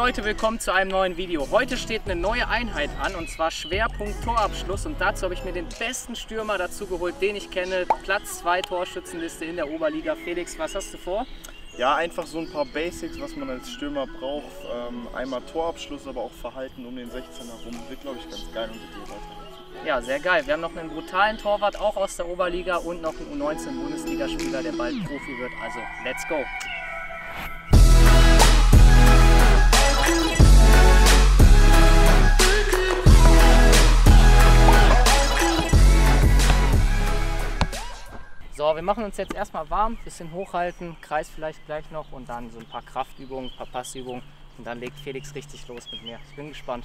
Leute, willkommen zu einem neuen Video. Heute steht eine neue Einheit an und zwar Schwerpunkt Torabschluss und dazu habe ich mir den besten Stürmer dazu geholt, den ich kenne. Platz 2 Torschützenliste in der Oberliga. Felix, was hast du vor? Ja, einfach so ein paar Basics, was man als Stürmer braucht. Einmal Torabschluss, aber auch Verhalten um den 16er rum. Wird, glaube ich, ganz geil und mit dir weiter. Ja, sehr geil. Wir haben noch einen brutalen Torwart, auch aus der Oberliga und noch einen U19-Bundesligaspieler, der bald Profi wird. Also, let's go! So, wir machen uns jetzt erstmal warm, bisschen hochhalten, Kreis vielleicht gleich noch und dann so ein paar Kraftübungen, ein paar Passübungen und dann legt Felix richtig los mit mir. Ich bin gespannt.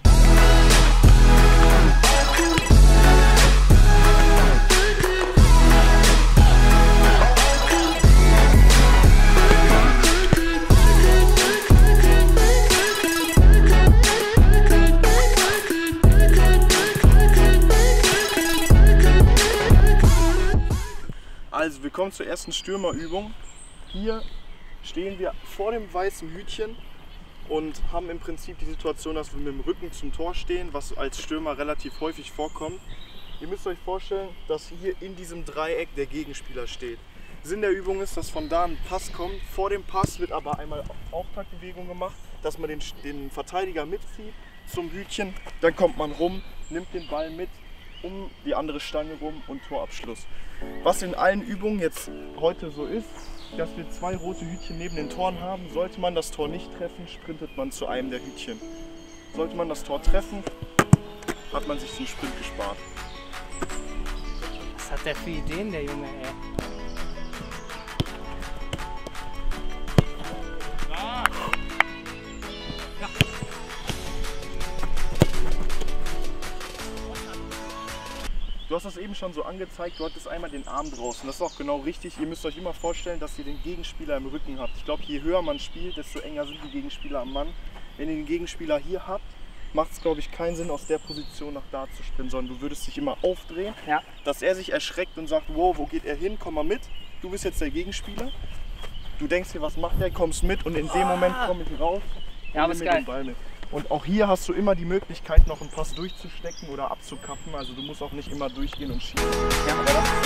Also, wir kommen zur ersten Stürmerübung. Hier stehen wir vor dem weißen Hütchen und haben im Prinzip die Situation, dass wir mit dem Rücken zum Tor stehen, was als Stürmer relativ häufig vorkommt. Ihr müsst euch vorstellen, dass hier in diesem Dreieck der Gegenspieler steht. Sinn der Übung ist, dass von da ein Pass kommt. Vor dem Pass wird aber einmal Auftaktbewegung gemacht, dass man den Verteidiger mitzieht zum Hütchen. Dann kommt man rum, nimmt den Ball mit um die andere Stange rum und Torabschluss. Was in allen Übungen jetzt heute so ist, dass wir zwei rote Hütchen neben den Toren haben. Sollte man das Tor nicht treffen, sprintet man zu einem der Hütchen. Sollte man das Tor treffen, hat man sich den Sprint gespart. Was hat der für Ideen, der Junge, ey? Du hast das eben schon so angezeigt, du hattest einmal den Arm draußen. Das ist auch genau richtig. Ihr müsst euch immer vorstellen, dass ihr den Gegenspieler im Rücken habt. Ich glaube, je höher man spielt, desto enger sind die Gegenspieler am Mann. Wenn ihr den Gegenspieler hier habt, macht es, glaube ich, keinen Sinn, aus der Position nach da zu springen, sondern du würdest dich immer aufdrehen, ja, dass er sich erschreckt und sagt, wow, wo geht er hin, komm mal mit. Du bist jetzt der Gegenspieler. Du denkst dir, was macht er, kommst mit und in dem Moment komme ich raus und ja, aber ist nehme geil. den Ball mit. Und auch hier hast du immer die Möglichkeit, noch einen Pass durchzustecken oder abzukappen. Also du musst auch nicht immer durchgehen und schießen. Ja, aber das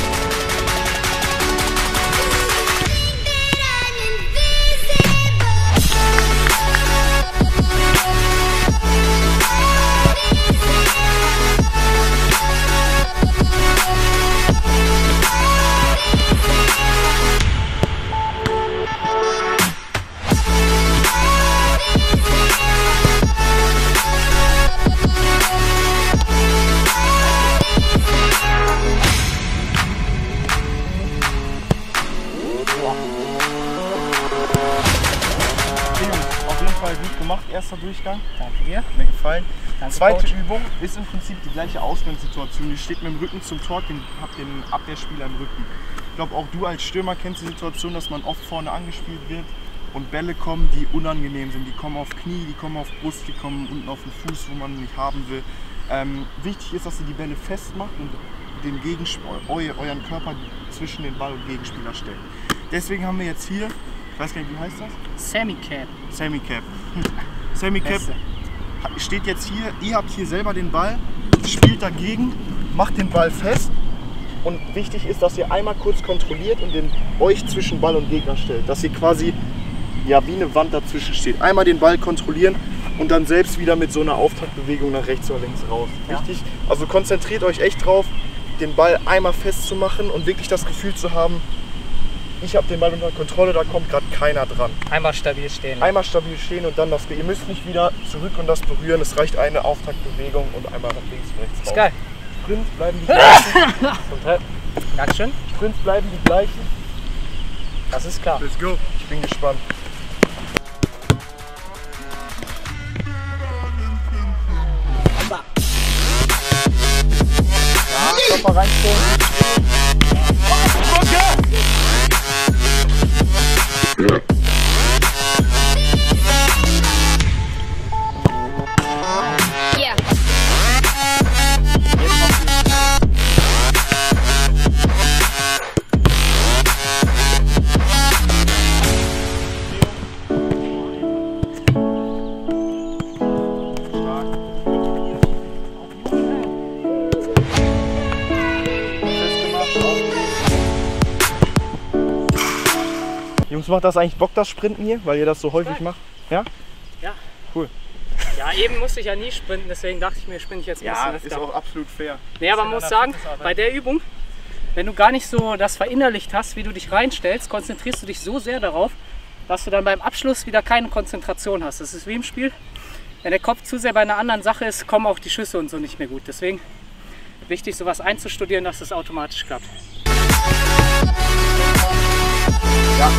gut gemacht, erster Durchgang. Danke dir. Hat mir gefallen. Danke, Zweite Coach. Übung ist im Prinzip die gleiche Ausgangssituation. Ihr steht mit dem Rücken zum Tor, habt den Abwehrspieler im Rücken. Ich glaube, auch du als Stürmer kennst die Situation, dass man oft vorne angespielt wird und Bälle kommen, die unangenehm sind. Die kommen auf Knie, die kommen auf Brust, die kommen unten auf den Fuß, wo man nicht haben will. Wichtig ist, dass ihr die Bälle festmacht und den euren Körper zwischen den Ball und Gegenspieler stellt. Deswegen haben wir jetzt hier, ich weiß gar nicht, wie heißt das? Semi-Cap. Semi-Cap. Semi-Cap steht jetzt hier, ihr habt hier selber den Ball, spielt dagegen, macht den Ball fest und wichtig ist, dass ihr einmal kurz kontrolliert und euch zwischen Ball und Gegner stellt, dass ihr quasi ja, wie eine Wand dazwischen steht. Einmal den Ball kontrollieren und dann selbst wieder mit so einer Auftaktbewegung nach rechts oder links raus. Ja. Wichtig, also konzentriert euch echt drauf, den Ball einmal festzumachen und wirklich das Gefühl zu haben, ich habe den Ball unter Kontrolle, da kommt gerade keiner dran. Einmal stabil stehen. Einmal stabil stehen und dann ihr müsst nicht wieder zurück und das berühren. Es reicht eine Auftaktbewegung und einmal nach links und rechts raus. Ist geil. Sprints bleiben die gleichen. Dankeschön. Sprints bleiben die gleichen. Das ist klar. Let's go. Ich bin gespannt. Ja, Körper reinstellen. Jungs, macht das eigentlich Bock, das Sprinten hier, weil ihr das so häufig macht? Ja? Ja. Cool. Ja, eben musste ich ja nie sprinten, deswegen dachte ich mir, sprinte ich jetzt ein bisschen öfter. Ist auch absolut fair. Nee, aber man muss sagen, bei der Übung, wenn du gar nicht so das verinnerlicht hast, wie du dich reinstellst, konzentrierst du dich so sehr darauf, dass du dann beim Abschluss wieder keine Konzentration hast. Das ist wie im Spiel. Wenn der Kopf zu sehr bei einer anderen Sache ist, kommen auch die Schüsse und so nicht mehr gut. Deswegen wichtig, sowas einzustudieren, dass es automatisch klappt. Ja.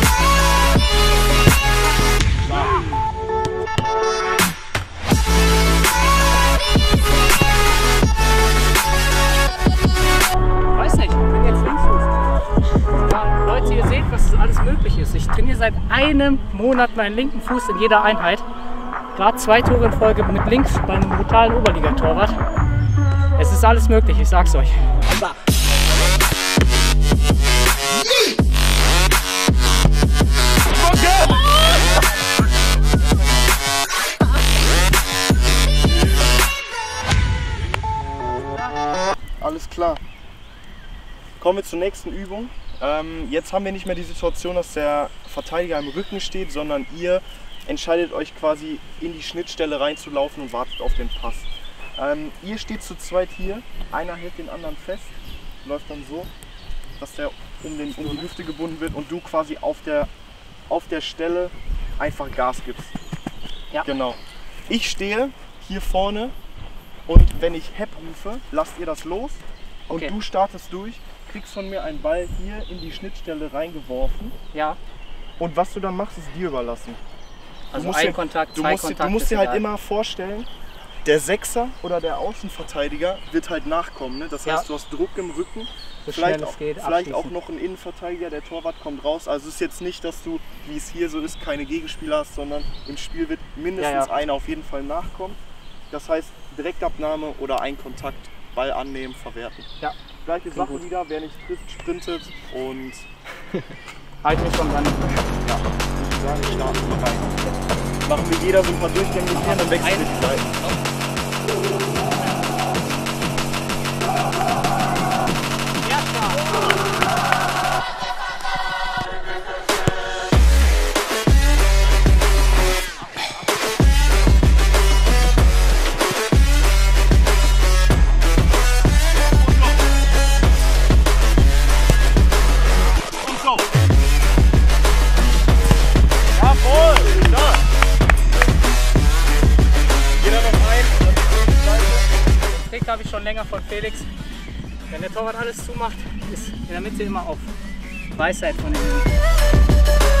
Weiß nicht, ich bin jetzt Linksfuß. Ja, Leute, ihr seht, was alles möglich ist. Ich trainiere seit einem Monat meinen linken Fuß in jeder Einheit. Gerade 2 Tore in Folge mit links beim brutalen Oberligatorwart. Es ist alles möglich, ich sag's euch. Alles klar. Kommen wir zur nächsten Übung. Jetzt haben wir nicht mehr die Situation, dass der Verteidiger im Rücken steht, sondern ihr entscheidet euch quasi in die Schnittstelle reinzulaufen und wartet auf den Pass. Ihr steht zu zweit hier, einer hält den anderen fest, läuft dann so, dass der um die Hüfte gebunden wird und du quasi auf der Stelle einfach Gas gibst. Ja. Genau. Ich stehe hier vorne und wenn ich Hepp rufe, lasst ihr das los und Okay. du startest durch, kriegst von mir einen Ball hier in die Schnittstelle reingeworfen Ja, und was du dann machst, ist dir überlassen. also musst ein dir- Kontakt, Du zwei musst, Kontakte. du musst ist dir halt egal. immer vorstellen, der Sechser oder der Außenverteidiger wird halt nachkommen. Ne? Das Ja. heißt, du hast Druck im Rücken, So vielleicht, schnell es geht, vielleicht auch abschließen. noch ein Innenverteidiger, der Torwart kommt raus. Also es ist jetzt nicht, dass du, wie es hier so ist, keine Gegenspieler hast, sondern im Spiel wird mindestens Ja. einer auf jeden Fall nachkommen. Das heißt, Direktabnahme oder ein Kontakt, Ball annehmen, verwerten. Ja. Gleiche Sache gut. wieder, wer nicht trifft, sprintet und Halt mich schon dran. ja, ich würde sagen, starten wir rein. Machen wir jeder so ein paar Durchgänge hier, dann wechseln wir die Seiten. Jawohl! Da! Jeder noch ein. Den Trick habe ich schon länger von Felix. Wenn der Torwart alles zumacht, ist in der Mitte immer auf Weisheit von den Jungen.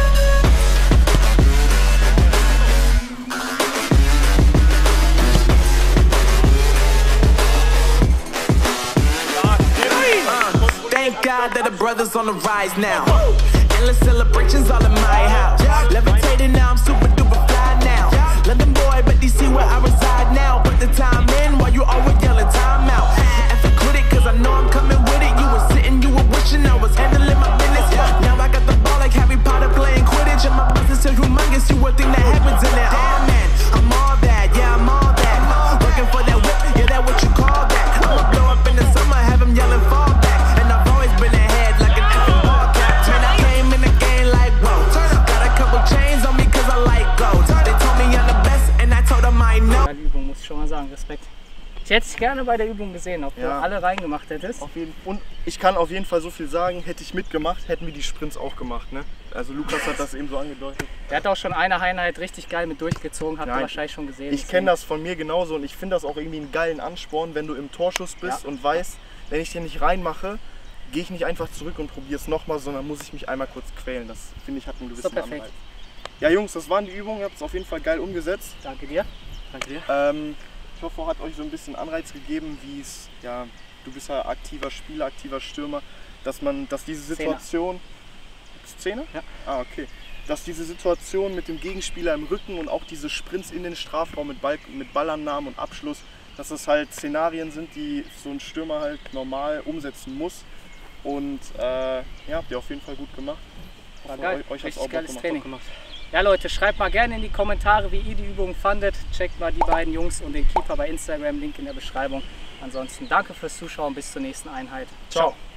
Thank God that the brothers on the rise now. Endless celebrations all in my house. Levitating now, I'm super duper fly now. London boy, but DC where I reside now. Put the time in while you always yelling time out. And for quit it, cause I know I'm coming with it. You were sitting, you were wishing I was handling my business. Now I got the ball like Harry Potter playing Quidditch. And my business is humongous, you would think that happens in it. Damn man, I'm all that, yeah, I'm all that. Looking for that whip, yeah, that what you call that. I'ma blow up in the summer, have him yelling fall back. And I've always been ahead like an effing ball cap. Man, I came in the game like, whoa. Got a couple chains on me cause I like gold. They told me I'm the best and I told them I know. Die Übung, muss ich schon mal sagen, Respekt. Ich hätte es gerne bei der Übung gesehen, ob du Ja. alle reingemacht hättest. Und ich kann auf jeden Fall so viel sagen, hätte ich mitgemacht, hätten wir die Sprints auch gemacht. Ne? Also Lukas hat das eben so angedeutet. Der hat auch schon eine Einheit richtig geil mit durchgezogen, habt ihr Nein, wahrscheinlich schon gesehen. Ich kenne das von mir genauso und ich finde das auch irgendwie einen geilen Ansporn, wenn du im Torschuss bist Ja. und weißt, wenn ich den nicht reinmache, gehe ich nicht einfach zurück und probiere es nochmal, sondern muss ich mich einmal kurz quälen. Das finde ich hat einen gewissen perfekt. Anreiz. Ja Jungs, das waren die Übungen, ihr habt es auf jeden Fall geil umgesetzt. Danke dir. Danke dir. Ich hoffe, hat euch so ein bisschen Anreiz gegeben, wie es, ja, du bist ja aktiver Spieler, aktiver Stürmer, dass diese Situation... Szene? Ja. Ah, okay. Dass diese Situation mit dem Gegenspieler im Rücken und auch diese Sprints in den Strafraum mit Ballannahmen und Abschluss, dass das halt Szenarien sind, die so ein Stürmer halt normal umsetzen muss. Und ja, habt ihr auf jeden Fall gut gemacht. War Hoffe, geil. Euch hat's Richtig auch Bock geiles gemacht. Training. Ja Leute, schreibt mal gerne in die Kommentare, wie ihr die Übung fandet. Checkt mal die beiden Jungs und den Keeper bei Instagram, Link in der Beschreibung. Ansonsten danke fürs Zuschauen, bis zur nächsten Einheit. Ciao.